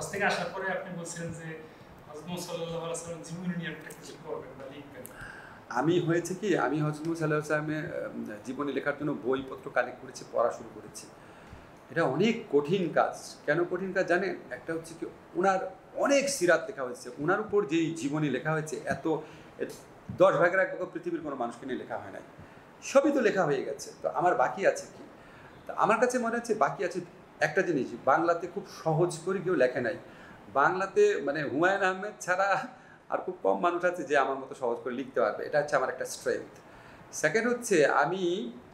হজ থেকে আসার পরে আপনি বলছেন যে হযরত মুহাম্মদ সাল্লাল্লাহু আলাইহি ওয়াসাল্লাম জীবনী নিয়ে একটা কিছু করবেন বা লিখবেন। আমি হয়েছে কি, আমি হযরত মুহাম্মদ সাল্লাল্লাহু আলাইহি ওয়াসাল্লামের জীবনী লেখার জন্য বইপত্র কালেক্ট করেছি, পড়া শুরু করেছি। এটা অনেক কঠিন কাজ। কেন কঠিন কাজ জানেন? একটা হচ্ছে কি, ওনার অনেক সিরাত লেখা হয়েছে, ওনার উপর যেই জীবনী লেখা হয়েছে, এত 10 ভাগের 1 ভাগ পৃথিবীর কোনো মানুষকে নিয়ে লেখা হয় নাই, সবই তো লেখা হয়ে গেছে। তো আমার বাকি আছে কি? তো আমার কাছে মনে হচ্ছে বাকি আছে একটা জিনিস, বাংলাতে খুব সহজ করে কেউ লেখে নাই। বাংলাতে মানে হুমায়ুন আহমেদ ছাড়া আর খুব কম মানুষ আছে যে আমার মতো সহজ করে লিখতে পারবে। এটা হচ্ছে আমার একটা স্ট্রেংথ। সেকেন্ড হচ্ছে আমি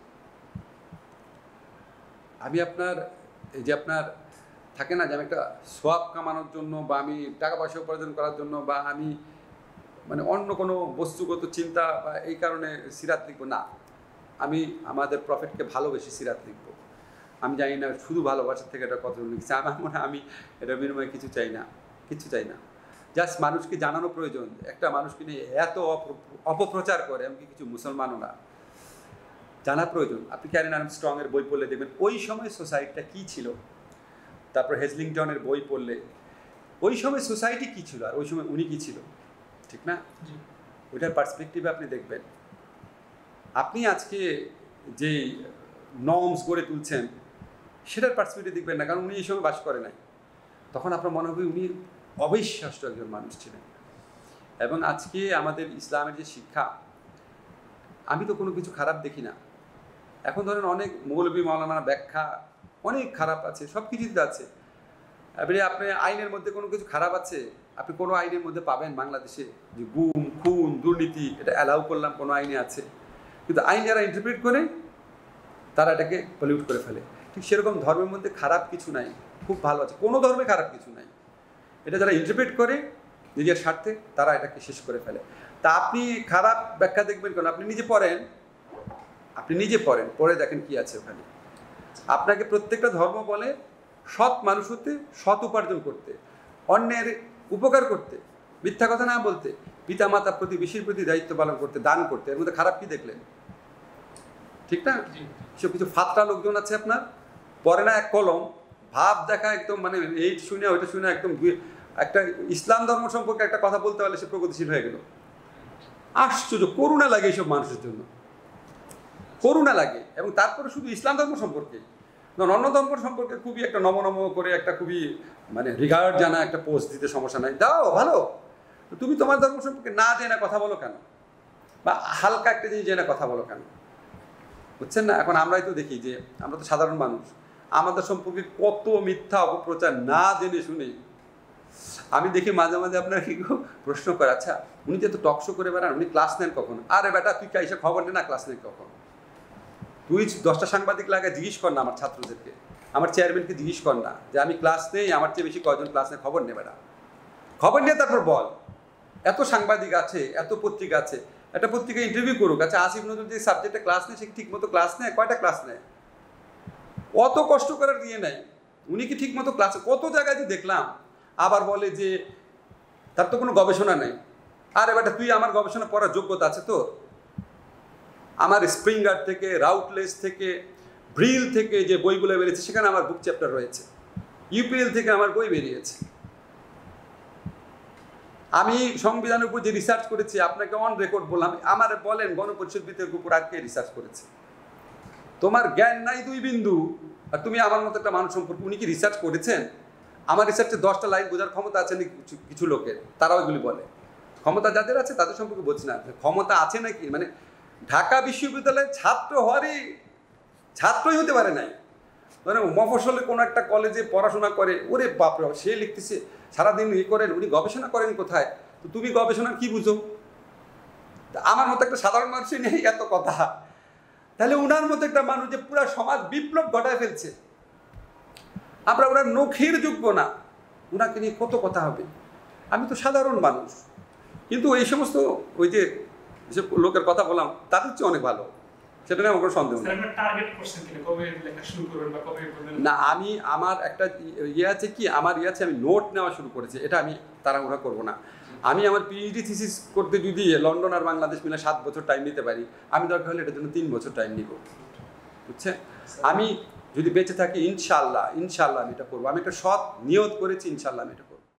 আপনার এই যে আপনার থাকে না যে আমি একটা সোয়াব কামানোর জন্য বা আমি টাকা পয়সা উপার্জন করার জন্য বা আমি মানে অন্য কোনো বস্তুগত চিন্তা বা এই কারণে সিরাত লিখবো না। আমি আমাদের প্রফেটকে ভালোবেসে সিরাত লিখবো। আমি জানি না শুধু ভালোবাসার থেকে এটা কতজন লিখছে। আমার মনে হয় আমি এটার বিনিময়ে কিছু চাই না, কিছু চাই না। জাস্ট মানুষকে জানানো প্রয়োজন। একটা মানুষকে নিয়ে এত অপপ্রচার করে, এমনকি কিছু মুসলমানও না, জানা প্রয়োজন। আপনি ক্যারেন আর্মস্ট্রংয়ের বই পড়লে দেখবেন ওই সময় সোসাইটিটা কী ছিল। তারপর হেজলিংটনের বই পড়লে ওই সময় সোসাইটি কী ছিল আর ওই সময় উনি কী ছিল, ঠিক না? ওইটার পার্সপেক্টিভে আপনি দেখবেন। আপনি আজকে যে নর্মস গড়ে তুলছেন সেটার পার্সপেক্টিভ দেখবেন না, কারণ উনি এই সময় বাস করে নাই। তখন আপনার মনে হবে উনি অবিশ্বাস্য একজন মানুষ ছিলেন। এবং আজকে আমাদের ইসলামের যে শিক্ষা, আমি তো কোনো কিছু খারাপ দেখি না। এখন ধরেন অনেক মৌলবী মাওলানা ব্যাখ্যা অনেক খারাপ আছে, সব কিছুতে আছে। এবারে আপনি আইনের মধ্যে কোনো কিছু খারাপ আছে, আপনি কোনো আইনের মধ্যে পাবেন বাংলাদেশে যে গুম খুন দুর্নীতি এটা অ্যালাউ করলাম কোনো আইনে আছে, কিন্তু আইন যারা ইন্টারপ্রিট করে তারা এটাকে পলিউট করে ফেলে। ঠিক সেরকম ধর্মের মধ্যে খারাপ কিছু নাই, খুব ভালো আছে, কোনো ধর্মে খারাপ কিছু নাই। এটা যারা ইন্টারপ্রিট করে নিজের স্বার্থে তারা এটাকে শেষ করে ফেলে। তা আপনি খারাপ ব্যাখ্যা দেখবেন কেন? আপনি নিজে পড়েন, পড়ে দেখেন কি আছে ওখানে। আপনাকে প্রত্যেকটা ধর্ম বলে সৎ মানুষ হতে, সৎ উপার্জন করতে, অন্যের উপকার করতে, মিথ্যা কথা না বলতে, পিতামাতার প্রতি বেশির প্রতি দায়িত্ব পালন করতে, দান করতে। এর মধ্যে খারাপ কি দেখলেন? ঠিক না? সব কিছু ফাতরা লোকজন আছে আপনার, পরে না এক কলম ভাব দেখা একদম মানে এই শুনে ওইটা শুনে একদম একটা ইসলাম ধর্ম সম্পর্কে একটা কথা বলতে পারলে সে প্রগতিশীল হয়ে গেল। আশ্চর্য, করুণা লাগে এইসব মানুষের জন্য, করুণা লাগে। এবং তারপরে শুধু ইসলাম ধর্ম সম্পর্কে, অন্য ধর্ম সম্পর্কে খুবই একটা নম করে একটা খুবই মানে রিগার্ড জানা একটা পোস্ট দিতে সমস্যা নাই, দাও ভালো। তুমি তোমার ধর্ম সম্পর্কে না জেনে কথা বলো কেন? বা হালকা একটা জিনিস জেনে কথা বলো কেন? বুঝছেন না? এখন আমরাই তো দেখি যে আমরা তো সাধারণ মানুষ, আমাদের সম্পর্কে কত মিথ্যা অপপ্রচার না জেনে শুনে। আমি দেখি মাঝে মাঝে আপনারা কি প্রশ্ন করে, আচ্ছা উনি যে তো টকশো করে বেড়ান, উনি ক্লাস নেন কখন? আরে বেটা তুই এসে খবর নে না ক্লাস নেন কখন? তুই 10টা সাংবাদিক লাগে জিজ্ঞেস কর না আমার ছাত্রদেরকে, আমার চেয়ারম্যানকে জিজ্ঞেস কর না যে আমি ক্লাস নেই, আমার চেয়ে বেশি কয়জন ক্লাস নেই, খবর নেবে না। খবর নিয়ে তারপর বল। এত সাংবাদিক আছে, এত পত্রিকা আছে, একটা পত্রিকা ইন্টারভিউ করুক। আচ্ছা আসিফ নজরুল যে সাবজেক্টে ক্লাস নেয় সে ঠিক মতো ক্লাস নেয়? কয়টা ক্লাস নেয়? অত কষ্ট করার দিয়ে নেয়। উনি কি ঠিক মতো ক্লাসে? কত জায়গায় যে দেখলাম আবার বলে যে তার তো কোনো গবেষণা নেই। আরে বেটা তুই আমার গবেষণা পড়ার যোগ্যতা আছে তো? আমার স্প্রিঙ্গার থেকে, রাউটলেস থেকে, ব্রিল থেকে যে বইগুলো বেরিয়েছে সেখানে আমার বুক চ্যাপ্টার রয়েছে। ইউপিএল থেকে আমার বই বেরিয়েছে। আমি সংবিধানের উপর যে রিসার্চ করেছি আপনাকে অন রেকর্ড বললাম, আমার বলেন গণপরিষদ বিতর্কের উপর আর কে রিসার্চ করেছে? তোমার জ্ঞান নাই 2 বিন্দু, আর তুমি আমার মতো একটা মানুষ সম্পর্কে উনি কি রিসার্চ করেছেন? আমার রিসার্চে 10টা লাইন বোঝার ক্ষমতা আছে নাকি কিছু লোকের? তারাও এগুলি বলে। ক্ষমতা যাদের আছে তাদের সম্পর্কে বলছি না, ক্ষমতা আছে নাকি মানে ঢাকা বিশ্ববিদ্যালয়ের ছাত্রই হতে পারে নাই, মানে মফস্বলে কোনো একটা কলেজে পড়াশোনা করে, ওরে বাপরে সে লিখতেছে সারাদিন করেন, উনি গবেষণা করেন কোথায়? তো তুমি গবেষণা কি বুঝো? আমার মতো একটা সাধারণ মানুষই নেই এত কথা, তাহলে উনার মতো একটা মানুষ যে পুরো সমাজ বিপ্লব ঘটায় ফেলছে, আমরা ওনার নখের যোগ্য না, ওনাকে নিয়ে কত কথা হবে? আমি তো সাধারণ মানুষ, কিন্তু এই সমস্ত ওই যে যেসব লোকের কথা বললাম তাদের চেয়ে অনেক ভালো, সেটা নিয়ে আমার কোনো সন্দেহ নেই। না, আমি আমার একটা আছে কি, আমার আছে আমি নোট নেওয়া শুরু করেছি, এটা আমি তাড়াহুড়া করবো না। আমি আমার পিএইচডি থিসিস করতে যদি লন্ডন আর বাংলাদেশ মিলে 7 বছর টাইম নিতে পারি, আমি দরকার হলে এটার জন্য 3 বছর টাইম নিব, বুঝছে? আমি যদি বেঁচে থাকি ইনশাআল্লাহ ইনশাআল্লাহ আমি এটা করবো। আমি একটা সৎ নিয়ত করেছি, ইনশাআল্লাহ আমি এটা করবো।